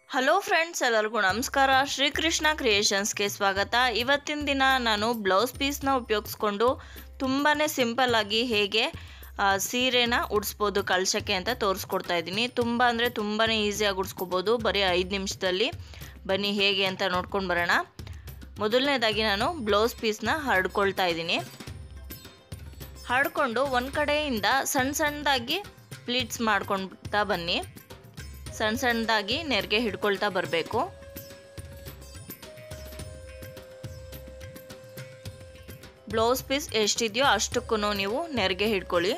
Hello friends, ಎಲ್ಲರಿಗೂ ನಮಸ್ಕಾರ. ಶ್ರೀಕೃಷ್ಣ ಕ್ರಿಯೇಷನ್ಸ್ಗೆ ಸ್ವಾಗತ. ಇವತ್ತಿನ ದಿನ ನಾನು ಬ್ಲೌಸ್ ಪೀಸ್ನ ಉಪಯೋಗಿಸ್ಕೊಂಡು ತುಂಬಾ ಸಿಂಪಲ್ಲಾಗಿ ಹೇಗೆ ಸೀರೆನ ಉಡಿಸ್ಬೋದು ಕಳ್ಸೋಕ್ಕೆ ಅಂತ ತೋರಿಸ್ಕೊಡ್ತಾ ಇದ್ದೀನಿ. ತುಂಬ ಅಂದರೆ ತುಂಬಾ ಈಸಿಯಾಗಿ ಉಡಿಸ್ಕೋಬೋದು ಬರೀ 5 ನಿಮಿಷದಲ್ಲಿ. ಬನ್ನಿ ಹೇಗೆ ಅಂತ ನೋಡ್ಕೊಂಡು ಬರೋಣ. ಮೊದಲನೇದಾಗಿ ನಾನು ಬ್ಲೌಸ್ ಪೀಸ್ನ ಹರಡ್ಕೊಳ್ತಾ ಇದ್ದೀನಿ. ಹರಡ್ಕೊಂಡು ಒಂದು ಕಡೆಯಿಂದ ಸಣ್ಣ ಸಣ್ಣದಾಗಿ ಪ್ಲೀಟ್ಸ್ ಮಾಡ್ಕೊಳ್ತಾ ಬನ್ನಿ. ಸಣ್ಣ ಸಣ್ಣದಾಗಿ ನೆರಿಗೆ ಹಿಡ್ಕೊಳ್ತಾ ಬರಬೇಕು. ಬ್ಲೌಸ್ ಪೀಸ್ ಎಷ್ಟಿದೆಯೋ ಅಷ್ಟಕ್ಕೂ ನೀವು ನೆರಿಗೆ ಹಿಡ್ಕೊಳ್ಳಿ.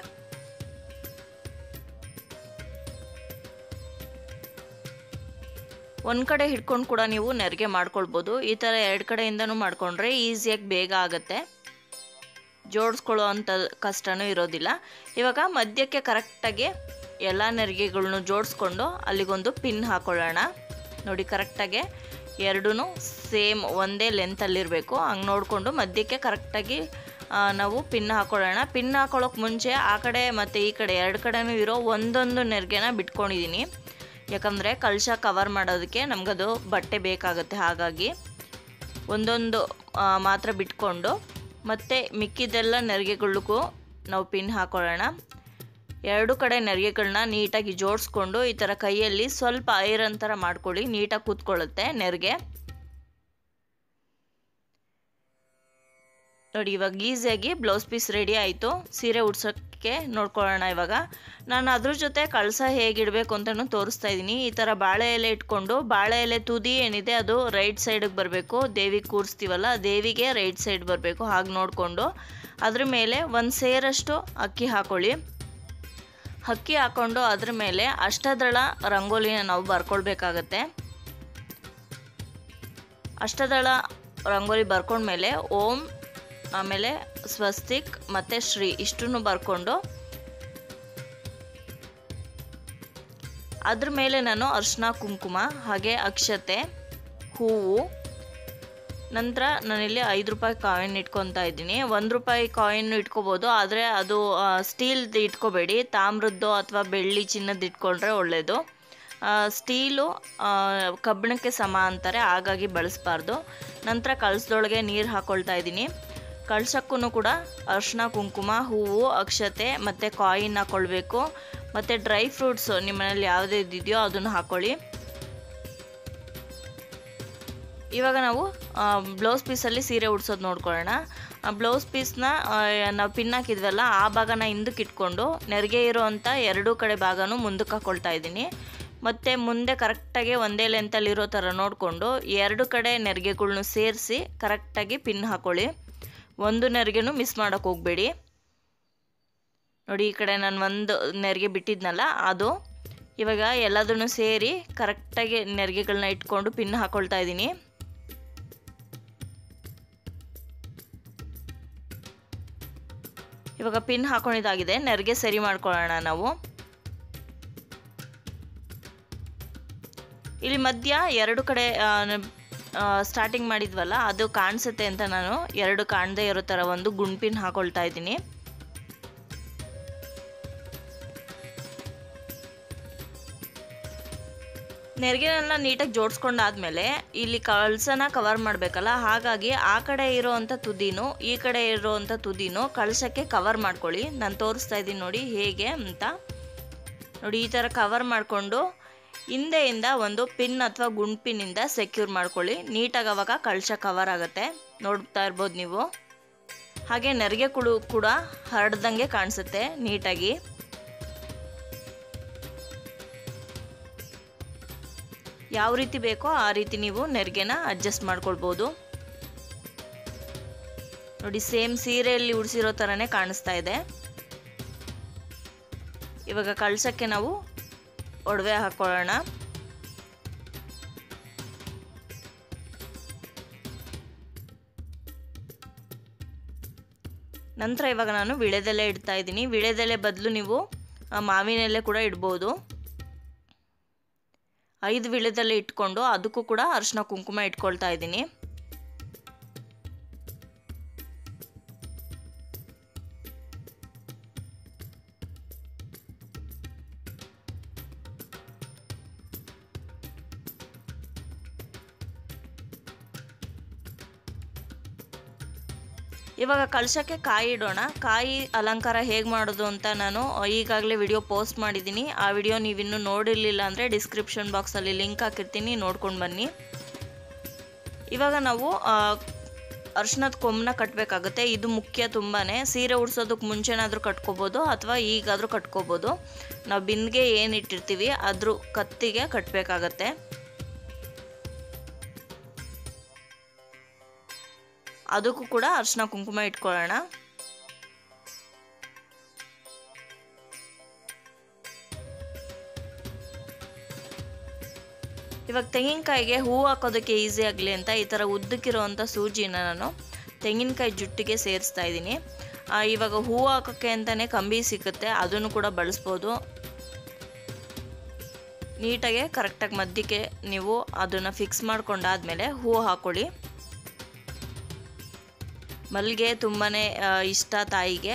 ಒಂದು ಕಡೆ ಹಿಡ್ಕೊಂಡು ಕೂಡ ನೀವು ನೆರಿಗೆ ಮಾಡ್ಕೊಳ್ಬೋದು. ಈ ಥರ 2 ಕಡೆಯಿಂದನೂ ಮಾಡ್ಕೊಂಡ್ರೆ ಈಸಿಯಾಗಿ ಬೇಗ ಆಗುತ್ತೆ, ಜೋಡಿಸ್ಕೊಳ್ಳೋ ಅಂಥ ಕಷ್ಟನೂ ಇರೋದಿಲ್ಲ. ಇವಾಗ ಮಧ್ಯಕ್ಕೆ ಕರೆಕ್ಟಾಗಿ ಎಲ್ಲ ನೆರಿಗೆಗಳನ್ನೂ ಜೋಡಿಸ್ಕೊಂಡು ಅಲ್ಲಿಗೊಂದು ಪಿನ್ ಹಾಕೊಳ್ಳೋಣ. ನೋಡಿ, ಕರೆಕ್ಟಾಗಿ ಎರಡೂ ಸೇಮ್ ಒಂದೇ ಲೆಂತಲ್ಲಿರಬೇಕು. ಹಂಗೆ ನೋಡಿಕೊಂಡು ಮಧ್ಯಕ್ಕೆ ಕರೆಕ್ಟಾಗಿ ನಾವು ಪಿನ್ ಹಾಕೊಳ್ಳೋಣ. ಪಿನ್ ಹಾಕೊಳ್ಳೋಕೆ ಮುಂಚೆ ಆ ಕಡೆ ಮತ್ತು ಈ ಕಡೆ 2 ಕಡೆನೂ ಇರೋ ಒಂದೊಂದು ನೆರಿಗೆನ ಬಿಟ್ಕೊಂಡಿದ್ದೀನಿ. ಯಾಕಂದರೆ ಕಳಶ ಕವರ್ ಮಾಡೋದಕ್ಕೆ ನಮಗದು ಬಟ್ಟೆ ಬೇಕಾಗುತ್ತೆ. ಹಾಗಾಗಿ ಒಂದೊಂದು ಮಾತ್ರ ಬಿಟ್ಕೊಂಡು ಮತ್ತು ಮಿಕ್ಕಿದೆಲ್ಲ ನೆರಿಗೆಗಳಿಗೂ ನಾವು ಪಿನ್ ಹಾಕೊಳ್ಳೋಣ. 2 ಕಡೆ ನೆರಿಗೆಗಳನ್ನ ನೀಟಾಗಿ ಜೋಡಿಸ್ಕೊಂಡು ಈ ಥರ ಕೈಯಲ್ಲಿ ಸ್ವಲ್ಪ ಐರನ್ ಥರ ಮಾಡ್ಕೊಳ್ಳಿ. ನೀಟಾಗಿ ಕೂತ್ಕೊಳ್ಳುತ್ತೆ ನೆರಿಗೆ. ನೋಡಿ, ಇವಾಗ ಈಸಿಯಾಗಿ ಬ್ಲೌಸ್ ಪೀಸ್ ರೆಡಿ ಆಯಿತು. ಸೀರೆ ಉಡ್ಸೋಕ್ಕೆ ನೋಡ್ಕೊಳ್ಳೋಣ. ಇವಾಗ ನಾನು ಅದ್ರ ಜೊತೆ ಕಳಸ ಹೇಗಿಡಬೇಕು ಅಂತಲೂ ತೋರಿಸ್ತಾ ಇದ್ದೀನಿ. ಈ ಥರ ಬಾಳೆ ಎಲೆ ಇಟ್ಕೊಂಡು ಬಾಳೆ ಎಲೆ ತುದಿ ಏನಿದೆ ಅದು ರೈಟ್ ಸೈಡಿಗೆ ಬರಬೇಕು. ದೇವಿಗೆ ಕೂರಿಸ್ತೀವಲ್ಲ, ದೇವಿಗೆ ರೈಟ್ ಸೈಡ್ ಬರಬೇಕು. ಹಾಗೆ ನೋಡಿಕೊಂಡು ಅದ್ರ ಮೇಲೆ 1 ಸೇರಷ್ಟು ಅಕ್ಕಿ ಹಾಕೊಳ್ಳಿ. ಅಕ್ಕಿ ಹಾಕ್ಕೊಂಡು ಅದ್ರ ಮೇಲೆ ಅಷ್ಟದಳ ರಂಗೋಲಿನ ನಾವು ಬರ್ಕೊಳ್ಬೇಕಾಗತ್ತೆ. ಅಷ್ಟದಳ ರಂಗೋಲಿ ಬರ್ಕೊಂಡ್ಮೇಲೆ ಓಂ, ಆಮೇಲೆ ಸ್ವಸ್ತಿಕ್ ಮತ್ತು ಶ್ರೀ ಇಷ್ಟನ್ನು ಬರ್ಕೊಂಡು ಅದ್ರ ಮೇಲೆ ನಾನು ಅರಿಶಿನ ಕುಂಕುಮ ಹಾಗೆ ಅಕ್ಷತೆ, ಹೂವು, ನಂತರ ನಾನಿಲ್ಲಿ 5 ರೂಪಾಯಿ ಕಾಯಿನ್ ಇಟ್ಕೊತಾ ಇದ್ದೀನಿ. 1 ರೂಪಾಯಿ ಕಾಯಿನ್ ಇಟ್ಕೋಬೋದು, ಆದರೆ ಅದು ಸ್ಟೀಲ್ದು ಇಟ್ಕೋಬೇಡಿ. ತಾಮ್ರದ್ದು ಅಥವಾ ಬೆಳ್ಳಿ ಚಿನ್ನದ್ದು ಇಟ್ಕೊಂಡ್ರೆ ಒಳ್ಳೆಯದು. ಸ್ಟೀಲು ಕಬ್ಬಿಣಕ್ಕೆ ಸಮ ಅಂತಾರೆ, ಹಾಗಾಗಿ ಬಳಸಬಾರ್ದು. ನಂತರ ಕಳಸದೊಳಗೆ ನೀರು ಹಾಕ್ಕೊಳ್ತಾ ಇದ್ದೀನಿ. ಕಳಸಕ್ಕೂ ಕೂಡ ಅರಿಶಿನ ಕುಂಕುಮ, ಹೂವು, ಅಕ್ಷತೆ ಮತ್ತು ಕಾಯಿನ್ ಹಾಕ್ಕೊಳ್ಬೇಕು. ಮತ್ತು ಡ್ರೈ ಫ್ರೂಟ್ಸು ನಿಮ್ಮ ಮನೇಲಿ ಯಾವುದೇ ಇದೆಯೋ ಅದನ್ನು ಹಾಕ್ಕೊಳ್ಳಿ. ಇವಾಗ ನಾವು ಬ್ಲೌಸ್ ಪೀಸಲ್ಲಿ ಸೀರೆ ಉಡ್ಸೋದು ನೋಡ್ಕೊಳ್ಳೋಣ. ಬ್ಲೌಸ್ ಪೀಸ್ನ ನಾವು ಪಿನ್ ಹಾಕಿದ್ವಲ್ಲ ಆ ಭಾಗನ ಹಿಂದಕ್ಕೆ ಇಟ್ಕೊಂಡು ನೆರಿಗೆ ಇರೋವಂಥ 2 ಕಡೆ ಭಾಗನೂ ಮುಂದಕ್ಕೆ ಹಾಕ್ಕೊಳ್ತಾ ಇದ್ದೀನಿ. ಮತ್ತು ಮುಂದೆ ಕರೆಕ್ಟಾಗಿ ಒಂದೇ ಲೆಂತಲ್ಲಿರೋ ಥರ ನೋಡಿಕೊಂಡು 2 ಕಡೆ ನೆರಿಗೆಗಳ್ನು ಸೇರಿಸಿ ಕರೆಕ್ಟಾಗಿ ಪಿನ್ ಹಾಕ್ಕೊಳ್ಳಿ. ಒಂದು ನೆರಿಗೆನೂ ಮಿಸ್ ಮಾಡೋಕ್ಕೆ ಹೋಗಬೇಡಿ. ನೋಡಿ, ಈ ಕಡೆ ನಾನು ಒಂದು ನೆರಿಗೆ ಬಿಟ್ಟಿದ್ನಲ್ಲ ಅದು. ಇವಾಗ ಎಲ್ಲದನ್ನು ಸೇರಿ ಕರೆಕ್ಟಾಗಿ ನೆರಿಗೆಗಳನ್ನ ಇಟ್ಕೊಂಡು ಪಿನ್ ಹಾಕ್ಕೊಳ್ತಾ ಇದ್ದೀನಿ. ಇವಾಗ ಪಿನ್ ಹಾಕೊಂಡಿದ್ದಾಗಿದೆ. ನೆರಿಗೆ ಸರಿ ಮಾಡ್ಕೊಳ್ಳೋಣ ನಾವು. ಇಲ್ಲಿ ಮಧ್ಯ 2 ಕಡೆ ಸ್ಟಾರ್ಟಿಂಗ್ ಮಾಡಿದ್ವಲ್ಲ ಅದು ಕಾಣಿಸುತ್ತೆ ಅಂತ ನಾನು 2 ಕಾಣದೇ ಇರೋ ಥರ ಒಂದು ಗುಂಡ್ಪಿನ್ ಹಾಕೊಳ್ತಾ ಇದ್ದೀನಿ. ನೆರಿಗೆನೆಲ್ಲ ನೀಟಾಗಿ ಜೋಡಿಸ್ಕೊಂಡಾದ್ಮೇಲೆ ಇಲ್ಲಿ ಕಳಸನ ಕವರ್ ಮಾಡಬೇಕಲ್ಲ, ಹಾಗಾಗಿ ಆ ಕಡೆ ಇರೋವಂಥ ತುದಿನೂ ಈ ಕಡೆ ಇರೋವಂಥ ತುದಿನೂ ಕಳಸಕ್ಕೆ ಕವರ್ ಮಾಡ್ಕೊಳ್ಳಿ. ನಾನು ತೋರಿಸ್ತಾ ಇದ್ದೀನಿ ನೋಡಿ ಹೇಗೆ ಅಂತ. ನೋಡಿ, ಈ ಥರ ಕವರ್ ಮಾಡಿಕೊಂಡು ಹಿಂದೆಯಿಂದ ಒಂದು ಪಿನ್ ಅಥವಾ ಗುಂಡ್ಪಿನ್ನಿಂದ ಸೆಕ್ಯೂರ್ ಮಾಡ್ಕೊಳ್ಳಿ. ನೀಟಾಗಿ ಅವಾಗ ಕಳಶ ಕವರ್ ಆಗುತ್ತೆ. ನೋಡ್ತಾ ಇರ್ಬೋದು ನೀವು. ಹಾಗೆ ನೆರಿಗೆ ಕೂಡ ಹರಡ್ದಂಗೆ ಕಾಣಿಸುತ್ತೆ ನೀಟಾಗಿ. ಯಾವ ರೀತಿ ಬೇಕೋ ಆ ರೀತಿ ನೀವು ನೆರಿಗೆನ ಅಡ್ಜಸ್ಟ್ ಮಾಡ್ಕೊಳ್ಬೋದು. ನೋಡಿ, ಸೇಮ್ ಸೀರೆಯಲ್ಲಿ ಉಡಿಸಿರೋ ಥರನೇ ಕಾಣಿಸ್ತಾ ಇದೆ. ಇವಾಗ ಕಳಸಕ್ಕೆ ನಾವು ಒಡವೆ ಹಾಕೊಳ್ಳೋಣ. ನಂತರ ಇವಾಗ ನಾನು ವಿಳೆದೆಲೆ ಇಡ್ತಾ ಇದ್ದೀನಿ. ವಿಳೆದೆಲೆ ಬದಲು ನೀವು ಮಾವಿನೆಲೆ ಕೂಡ ಇಡ್ಬೋದು. 5 ವಿಳೆದೆಲೆ ಇಟ್ಕೊಂಡು ಅದಕ್ಕೂ ಕೂಡ ಅರಿಶಿನ ಕುಂಕುಮ ಇಟ್ಕೊಳ್ತಾ ಇದ್ದೀನಿ. ಇವಾಗ ಕಳಶಕ್ಕೆ ಕಾಯಿ ಇಡೋಣ. ಕಾಯಿ ಅಲಂಕಾರ ಹೇಗೆ ಮಾಡೋದು ಅಂತ ನಾನು ಈಗಾಗಲೇ ವಿಡಿಯೋ ಪೋಸ್ಟ್ ಮಾಡಿದ್ದೀನಿ. ಆ ವಿಡಿಯೋ ನೀವಿನ್ನೂ ನೋಡಿರಲಿಲ್ಲ ಅಂದರೆ ಡಿಸ್ಕ್ರಿಪ್ಷನ್ ಬಾಕ್ಸಲ್ಲಿ ಲಿಂಕ್ ಹಾಕಿರ್ತೀನಿ, ನೋಡ್ಕೊಂಡು ಬನ್ನಿ. ಇವಾಗ ನಾವು ಅರ್ಶಿನದ ಕೊಂಬನ್ನ ಕಟ್ಟಬೇಕಾಗುತ್ತೆ. ಇದು ಮುಖ್ಯ ತುಂಬಾ. ಸೀರೆ ಉಡ್ಸೋದಕ್ಕೆ ಮುಂಚೆನಾದರೂ ಕಟ್ಕೋಬೋದು ಅಥವಾ ಈಗಾದರೂ ಕಟ್ಕೋಬೋದು. ನಾವು ಬಿಂದಿಗೆ ಏನು ಇಟ್ಟಿರ್ತೀವಿ ಅದ್ರ ಕತ್ತಿಗೆ ಕಟ್ಟಬೇಕಾಗತ್ತೆ. ಅದಕ್ಕೂ ಕೂಡ ಅರಿಶಿನ ಕುಂಕುಮ ಇಟ್ಕೊಳ್ಳೋಣ. ಇವಾಗ ತೆಂಗಿನಕಾಯಿಗೆ ಹೂವು ಹಾಕೋದಕ್ಕೆ ಈಸಿ ಆಗಲಿ ಅಂತ ಈ ಥರ ಉದ್ದಕ್ಕಿರೋವಂಥ ಸೂಜಿನ ನಾನು ತೆಂಗಿನಕಾಯಿ ಜುಟ್ಟಿಗೆ ಸೇರಿಸ್ತಾ ಇದ್ದೀನಿ. ಇವಾಗ ಹೂವು ಹಾಕೋಕ್ಕೆ ಅಂತಲೇ ಕಂಬಿ ಸಿಗುತ್ತೆ, ಅದನ್ನು ಕೂಡ ಬಳಸ್ಬೋದು. ನೀಟಾಗಿ ಕರೆಕ್ಟಾಗಿ ಮಧ್ಯಕ್ಕೆ ನೀವು ಅದನ್ನು ಫಿಕ್ಸ್ ಮಾಡ್ಕೊಂಡಾದ್ಮೇಲೆ ಹೂವು ಹಾಕ್ಕೊಳ್ಳಿ. ಮಲ್ಲಿಗೆ ತುಂಬಾ ಇಷ್ಟ ತಾಯಿಗೆ.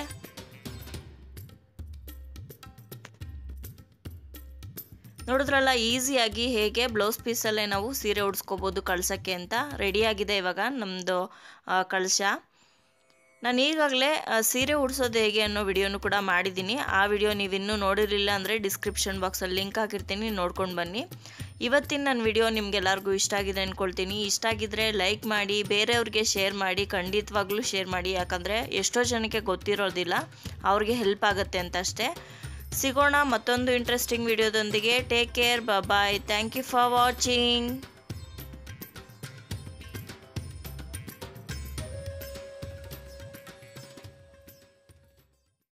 ನೋಡಿದ್ರಲ್ಲ ಈಸಿಯಾಗಿ ಹೇಗೆ ಬ್ಲೌಸ್ ಪೀಸಲ್ಲೇ ನಾವು ಸೀರೆ ಉಡ್ಸ್ಕೋಬೋದು ಕಳ್ಸೋಕ್ಕೆ ಅಂತ. ರೆಡಿಯಾಗಿದೆ ಇವಾಗ ನಮ್ಮದು ಕಳಶ. ನಾನು ಈಗಾಗಲೇ ಸೀರೆ ಉಡ್ಸೋದು ಹೇಗೆ ಅನ್ನೋ ವಿಡಿಯೋನು ಕೂಡ ಮಾಡಿದ್ದೀನಿ. ಆ ವಿಡಿಯೋ ನೀವಿನ್ನೂ ನೋಡಿರಲಿಲ್ಲ ಅಂದರೆ ಡಿಸ್ಕ್ರಿಪ್ಷನ್ ಬಾಕ್ಸಲ್ಲಿ ಲಿಂಕ್ ಹಾಕಿರ್ತೀನಿ, ನೋಡ್ಕೊಂಡು ಬನ್ನಿ. ಇವತ್ತಿನ ನನ್ನ ವಿಡಿಯೋ ನಿಮಗೆಲ್ಲರಿಗೂ ಇಷ್ಟ ಆಗಿದೆ ಅಂದ್ಕೊಳ್ತೀನಿ. ಇಷ್ಟ ಆಗಿದ್ದರೆ ಲೈಕ್ ಮಾಡಿ, ಬೇರೆಯವ್ರಿಗೆ ಶೇರ್ ಮಾಡಿ, ಖಂಡಿತವಾಗ್ಲೂ ಶೇರ್ ಮಾಡಿ. ಯಾಕಂದರೆ ಎಷ್ಟೋ ಜನಕ್ಕೆ ಗೊತ್ತಿರೋದಿಲ್ಲ, ಅವ್ರಿಗೆ ಹೆಲ್ಪ್ ಆಗುತ್ತೆ ಅಂತ ಅಷ್ಟೇ. ಸಿಗೋಣ ಮತ್ತೊಂದು ಇಂಟ್ರೆಸ್ಟಿಂಗ್ ವಿಡಿಯೋದೊಂದಿಗೆ. Take care, bye. Thank you for watching.